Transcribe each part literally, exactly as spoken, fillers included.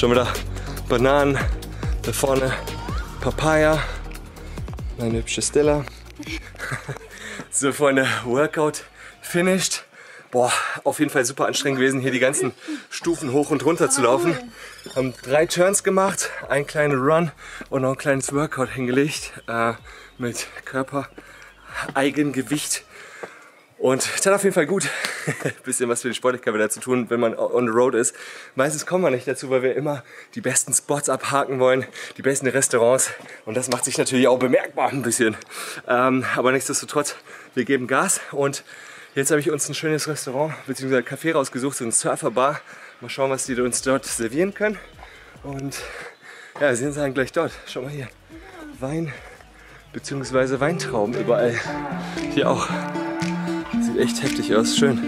Schon wieder Bananen, da vorne Papaya, meine hübsche Stella. So, Freunde, Workout finished. Boah, auf jeden Fall super anstrengend gewesen, hier die ganzen Stufen hoch und runter zu laufen. Haben drei Turns gemacht, einen kleinen Run und noch ein kleines Workout hingelegt äh, mit Körper-Eigengewicht. Und tat auf jeden Fall gut, bisschen was für die Sportlichkeit wieder zu tun, wenn man on the road ist. Meistens kommen wir nicht dazu, weil wir immer die besten Spots abhaken wollen, die besten Restaurants. Und das macht sich natürlich auch bemerkbar ein bisschen. Ähm, aber nichtsdestotrotz, wir geben Gas. Und jetzt habe ich uns ein schönes Restaurant bzw. Café rausgesucht, so ein Surferbar. Mal schauen, was die uns dort servieren können. Und ja, wir sehen uns dann gleich dort. Schau mal hier, Wein bzw. Weintrauben überall. Hier auch. Sieht echt heftig aus, schön.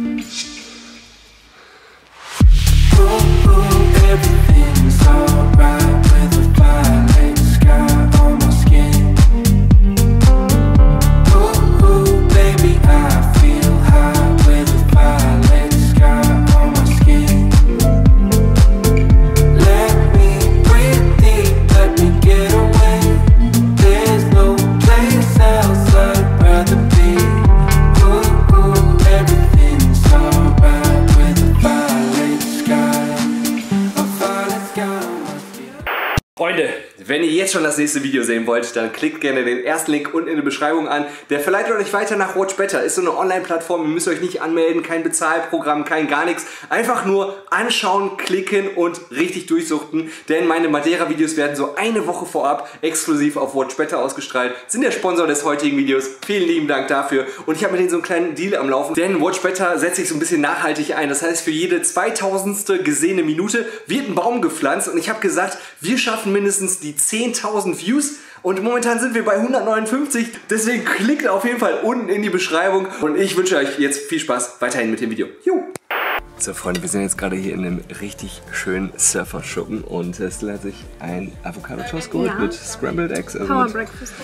Freunde, wenn ihr jetzt schon das nächste Video sehen wollt, dann klickt gerne den ersten Link unten in der Beschreibung an. Der verleitet euch weiter nach Watch Better. Ist so eine Online-Plattform, ihr müsst euch nicht anmelden, kein Bezahlprogramm, kein gar nichts. Einfach nur anschauen, klicken und richtig durchsuchten. Denn meine Madeira-Videos werden so eine Woche vorab exklusiv auf Watch Better ausgestrahlt. Sind der Sponsor des heutigen Videos. Vielen lieben Dank dafür. Und ich habe mit denen so einen kleinen Deal am Laufen. Denn Watch Better setzt sich so ein bisschen nachhaltig ein. Das heißt, für jede zweitausendste gesehene Minute wird ein Baum gepflanzt. Und ich habe gesagt, wir schaffen mindestens die zehntausend Views und momentan sind wir bei hundertneunundfünfzig, deswegen klickt auf jeden Fall unten in die Beschreibung und ich wünsche euch jetzt viel Spaß weiterhin mit dem Video. Juhu. So Freunde, wir sind jetzt gerade hier in einem richtig schönen Surferschuppen und Stella hat sich ein Avocado-Toast geholt ja. mit Scrambled Eggs. Also Power mit, Breakfast.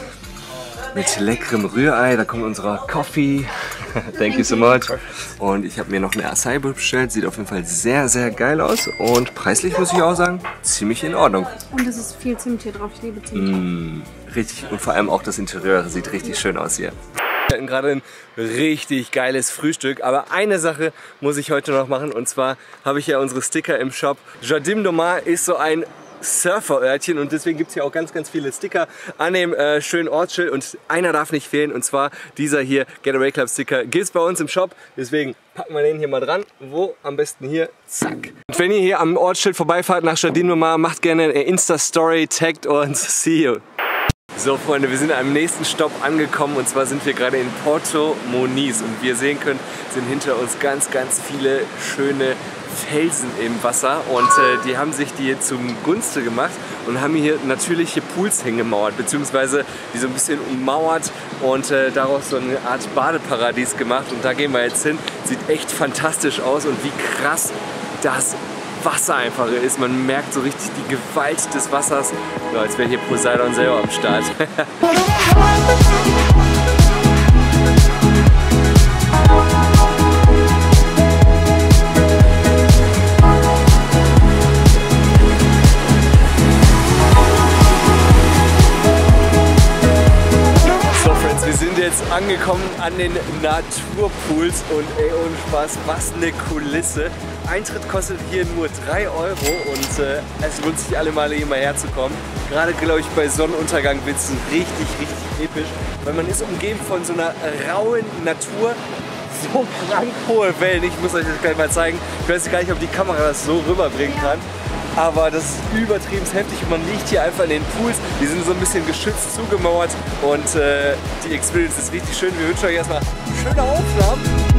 mit leckerem Rührei, da kommt unser Coffee. Thank you so much. Und ich habe mir noch eine Acai bestellt. Sieht auf jeden Fall sehr, sehr geil aus. Und preislich muss ich auch sagen, ziemlich in Ordnung. Und es ist viel Zimt hier drauf. Ich liebe Zimt. Mm, richtig. Und vor allem auch das Interieur sieht richtig schön aus hier. Wir hatten gerade ein richtig geiles Frühstück. Aber eine Sache muss ich heute noch machen. Und zwar habe ich ja unsere Sticker im Shop. Jardim do Mar ist so ein Surferörtchen und deswegen gibt es hier auch ganz, ganz viele Sticker an dem äh, schönen Ortsschild und einer darf nicht fehlen und zwar dieser hier, Getaway Club Sticker, gibt es bei uns im Shop, deswegen packen wir den hier mal dran, wo am besten hier, zack. Und wenn ihr hier am Ortsschild vorbeifahrt nach Jardim do Mar, macht gerne eine Insta-Story, taggt uns, see you. So Freunde, wir sind am nächsten Stopp angekommen und zwar sind wir gerade in Porto Moniz und wie ihr sehen könnt, sind hinter uns ganz, ganz viele schöne Felsen im Wasser und äh, die haben sich die zum Gunste gemacht und haben hier natürliche Pools hingemauert, beziehungsweise die so ein bisschen ummauert und äh, daraus so eine Art Badeparadies gemacht und da gehen wir jetzt hin. Sieht echt fantastisch aus und wie krass das Wasser einfach ist. Man merkt so richtig die Gewalt des Wassers, ja, als wäre hier Poseidon selber am Start. Angekommen an den Naturpools und ey, ohne Spaß, was eine Kulisse. Eintritt kostet hier nur drei Euro und äh, es lohnt sich alle Male hier mal herzukommen. Gerade glaube ich bei Sonnenuntergang wird es richtig, richtig episch, weil man ist umgeben von so einer rauen Natur, so krank hohe Wellen. Ich muss euch das gleich mal zeigen. Ich weiß gar nicht, ob die Kamera das so rüberbringen kann. Aber das ist übertrieben heftig und man liegt hier einfach in den Pools. Die sind so ein bisschen geschützt zugemauert und äh, die Experience ist richtig schön. Wir wünschen euch erstmal schöne Aufnahmen.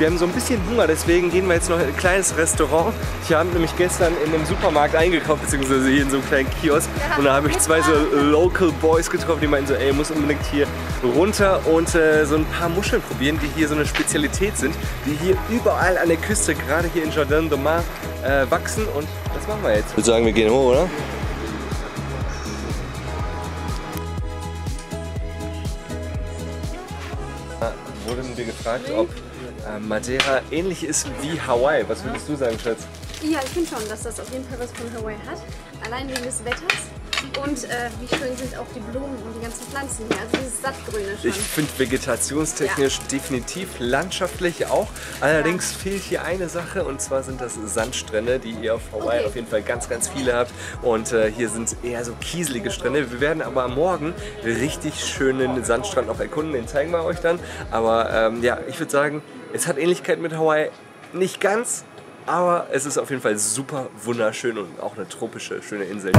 wir haben so ein bisschen Hunger, deswegen gehen wir jetzt noch in ein kleines Restaurant. Ich habe nämlich gestern in einem Supermarkt eingekauft, beziehungsweise hier in so einem kleinen Kiosk. Und da habe ich zwei so Local Boys getroffen, die meinten so, ey, muss unbedingt hier runter und äh, so ein paar Muscheln probieren, die hier so eine Spezialität sind, die hier überall an der Küste, gerade hier in Jardin de Mar, äh, wachsen. Und das machen wir jetzt. Ich würde sagen, wir gehen hoch, oder? Wurden wir gefragt, ob äh, Madeira ähnlich ist wie Hawaii. Was würdest du sagen, Schatz? Ja, ich finde schon, dass das auf jeden Fall was von Hawaii hat. Allein wegen des Wetters. Und äh, wie schön sind auch die Blumen und die ganzen Pflanzen hier. Also dieses Sattgrüne schon. Ich finde vegetationstechnisch ja. definitiv, landschaftlich auch. Allerdings ja. fehlt hier eine Sache, und zwar sind das Sandstrände, die ihr auf Hawaii okay. auf jeden Fall ganz, ganz viele habt. Und äh, hier sind eher so kieselige Strände. Wir werden aber morgen richtig schönen Sandstrand noch erkunden. Den zeigen wir euch dann. Aber ähm, ja, ich würde sagen, es hat Ähnlichkeit mit Hawaii. Nicht ganz, aber es ist auf jeden Fall super wunderschön und auch eine tropische, schöne Insel.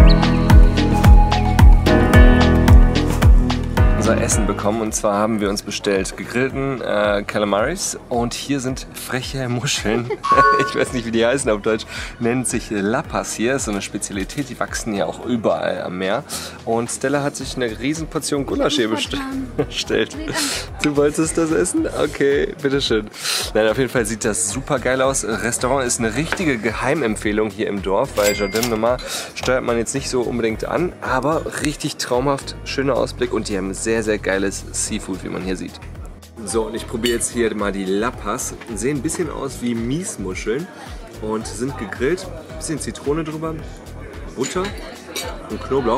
Unser Essen bekommen, und zwar haben wir uns bestellt gegrillten äh, Calamaris und hier sind freche Muscheln. Ich weiß nicht, wie die heißen auf Deutsch. Nennt sich Lapas hier, ist so eine Spezialität, die wachsen ja auch überall am Meer. Und Stella hat sich eine riesen Portion Gulasch hier bestellt. Du wolltest das essen? Okay, bitteschön. Nein, auf jeden Fall sieht das super geil aus. Restaurant ist eine richtige Geheimempfehlung hier im Dorf, weil Jardin de Mar steuert man jetzt nicht so unbedingt an, aber richtig traumhaft, schöner Ausblick und die haben sehr Sehr, sehr geiles Seafood, wie man hier sieht. So, und ich probiere jetzt hier mal die Lapas. Sehen ein bisschen aus wie Miesmuscheln und sind gegrillt. Ein bisschen Zitrone drüber, Butter und Knoblauch.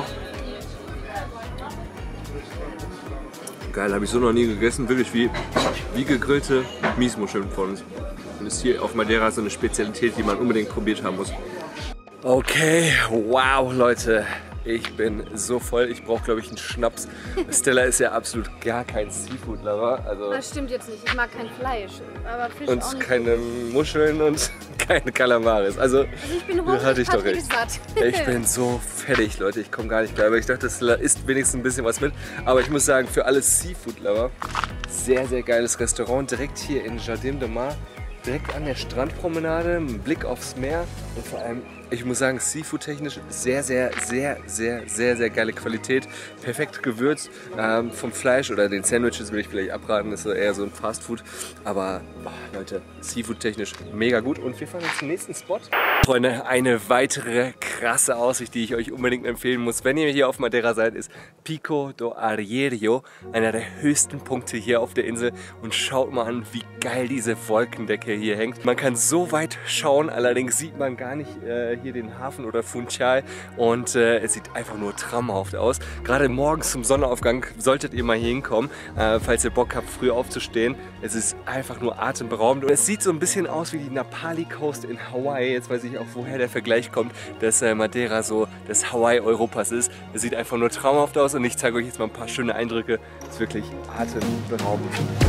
Geil, habe ich so noch nie gegessen. Wirklich wie, wie gegrillte Miesmuscheln von uns. Und ist hier auf Madeira so eine Spezialität, die man unbedingt probiert haben muss. Okay, wow, Leute. Ich bin so voll, ich brauche, glaube ich, einen Schnaps. Stella ist ja absolut gar kein Seafood-Lover. Also das stimmt jetzt nicht, ich mag kein Fleisch, aber Fisch und auch nicht. keine Muscheln und keine Kalamaris. Also, also ich bin rund, hatte ich doch recht. Satt. Ich bin so fertig, Leute, ich komme gar nicht klar. Aber ich dachte, das isst wenigstens ein bisschen was mit. Aber ich muss sagen, für alle Seafood-Lover, sehr, sehr geiles Restaurant. Direkt hier in Jardin de Mar. Direkt an der Strandpromenade, ein Blick aufs Meer und vor allem, ich muss sagen, Seafood-technisch sehr, sehr, sehr, sehr, sehr, sehr geile Qualität. Perfekt gewürzt. Ähm, vom Fleisch oder den Sandwiches will ich vielleicht abraten, das ist eher so ein Fastfood. Aber oh, Leute, Seafood-technisch mega gut. Und wir fahren jetzt zum nächsten Spot. Freunde, eine weitere krasse Aussicht, die ich euch unbedingt empfehlen muss, wenn ihr hier auf Madeira seid, ist Pico do Arieiro, einer der höchsten Punkte hier auf der Insel. Und schaut mal an, wie geil diese Wolkendecke hier hängt. Man kann so weit schauen, allerdings sieht man gar nicht äh, hier den Hafen oder Funchal und äh, es sieht einfach nur traumhaft aus. Gerade morgens zum Sonnenaufgang solltet ihr mal hier hinkommen, äh, falls ihr Bock habt, früh aufzustehen. Es ist einfach nur atemberaubend und es sieht so ein bisschen aus wie die Napali Coast in Hawaii. Jetzt weiß ich auch, woher der Vergleich kommt, dass äh, Madeira so das Hawaii Europas ist. Es sieht einfach nur traumhaft aus und ich zeige euch jetzt mal ein paar schöne Eindrücke. Es ist wirklich atemberaubend.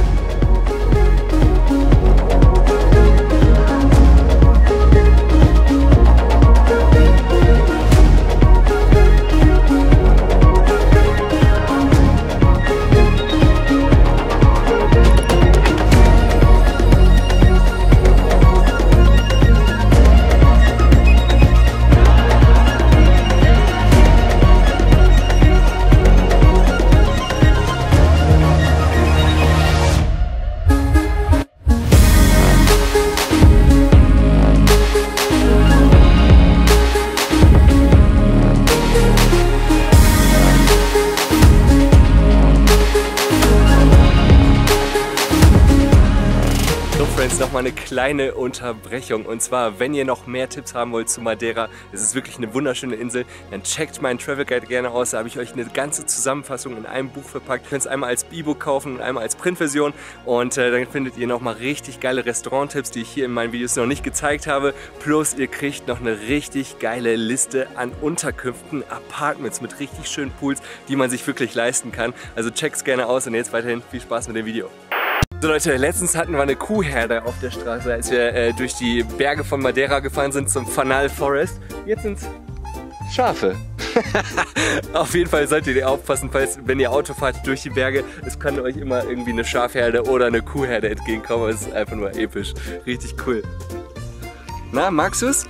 Nochmal eine kleine Unterbrechung und zwar, wenn ihr noch mehr Tipps haben wollt zu Madeira, es ist wirklich eine wunderschöne Insel, dann checkt meinen Travel Guide gerne aus, da habe ich euch eine ganze Zusammenfassung in einem Buch verpackt. Ihr könnt es einmal als E-Book kaufen und einmal als Printversion und äh, dann findet ihr nochmal richtig geile Restauranttipps, die ich hier in meinen Videos noch nicht gezeigt habe, plus ihr kriegt noch eine richtig geile Liste an Unterkünften, Apartments mit richtig schönen Pools, die man sich wirklich leisten kann. Also checkt's gerne aus und jetzt weiterhin viel Spaß mit dem Video. So Leute, letztens hatten wir eine Kuhherde auf der Straße, als wir äh, durch die Berge von Madeira gefahren sind zum Fanal Forest. Jetzt sind es Schafe. Auf jeden Fall solltet ihr aufpassen, falls, wenn ihr Auto fahrt durch die Berge, es kann euch immer irgendwie eine Schafherde oder eine Kuhherde entgegenkommen. Es ist einfach nur episch. Richtig cool. Na, magst du's?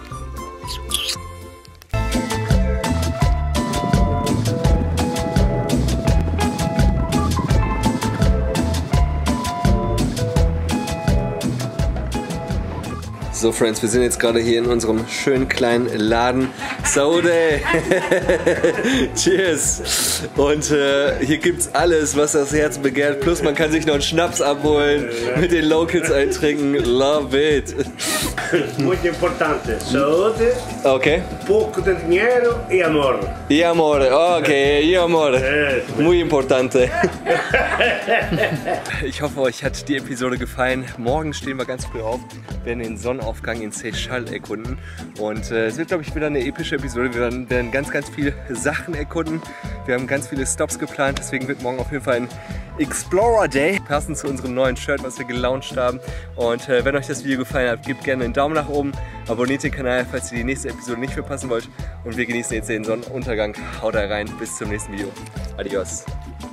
So Friends, wir sind jetzt gerade hier in unserem schönen kleinen Laden. Saude! Cheers! Und äh, hier gibt's alles, was das Herz begehrt. Plus man kann sich noch einen Schnaps abholen, mit den Locals eintrinken. Love it! Muito importante. Saúde, Okay. pouco de dinheiro e amor. Y amore, okay, y amore. Muy importante. Ich hoffe, euch hat die Episode gefallen. Morgen stehen wir ganz früh auf, werden den Sonnenaufgang in Seychelles erkunden. Und äh, es wird, glaube ich, wieder eine epische Episode. Wir werden, werden ganz, ganz viele Sachen erkunden. Wir haben ganz viele Stops geplant, deswegen wird morgen auf jeden Fall ein Explorer Day, passend zu unserem neuen Shirt, was wir gelauncht haben. Und äh, wenn euch das Video gefallen hat, gebt gerne einen Daumen nach oben, abonniert den Kanal, falls ihr die nächste Episode nicht verpassen wollt. Und wir genießen jetzt den Sonnenuntergang. Haut da rein, bis zum nächsten Video. Adios.